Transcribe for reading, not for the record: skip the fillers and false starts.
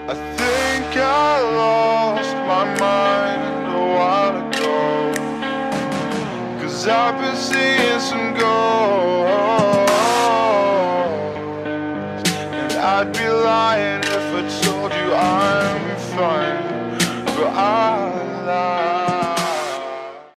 I think I lost my mind a while ago, 'cause I've been seeing some ghosts.